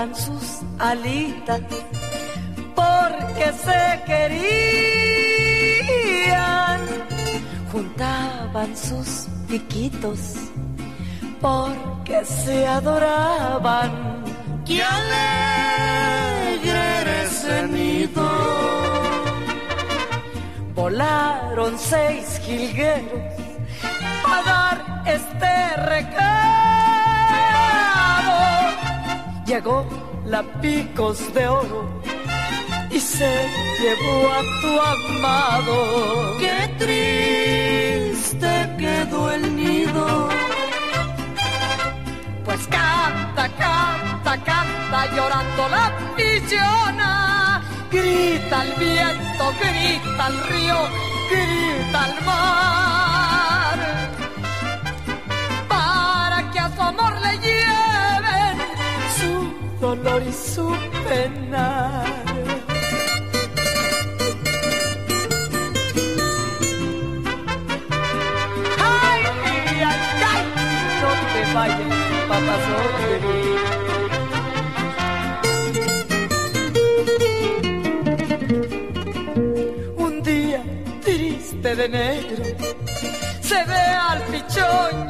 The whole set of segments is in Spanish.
doblaban sus alitas porque se querían, juntaban sus piquitos porque se adoraban. ¡Qué alegre era ese nido! Volaron 6 jilgueros a dar este recado. Llegó la Picos de Oro y se llevó a tu amado. ¡Qué triste quedó el nido! Pues canta, canta, canta llorando la pichona. Grita el viento, grita el río, grita el mar, para que a su amor le lleven su dolor y su penar. ¡Ay, ay, ay! No te vayas, papazón de mí. De negro se ve al pichón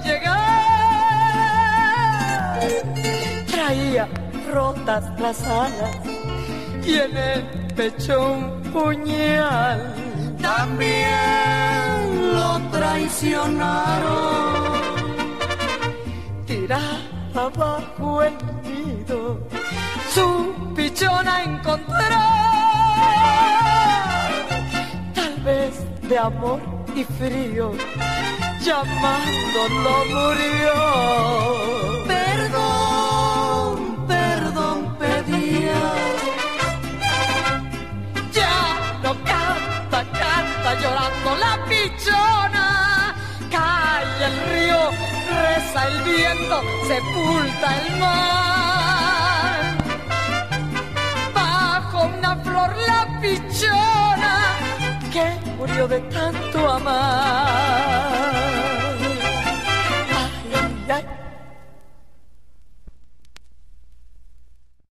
llegar, traía rotas las alas y en el pecho un puñal. También lo traicionaron, tiraba bajo el nido su pichón a encontrar, tal vez de amor y frío, llamándolo murió. Perdón, perdón pedía. Ya no canta, canta llorando la pichona. Cae el río, reza el viento, sepulta el mar. Bajo una flor la pichona que murió de tanto amar.